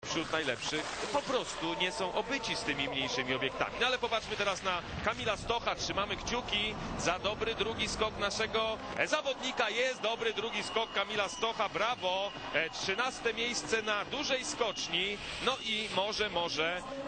Wśród najlepszych po prostu nie są obyci z tymi mniejszymi obiektami. No ale popatrzmy teraz na Kamila Stocha. Trzymamy kciuki za dobry drugi skok naszego zawodnika. Jest dobry drugi skok Kamila Stocha. Brawo! 13. miejsce na dużej skoczni. No i może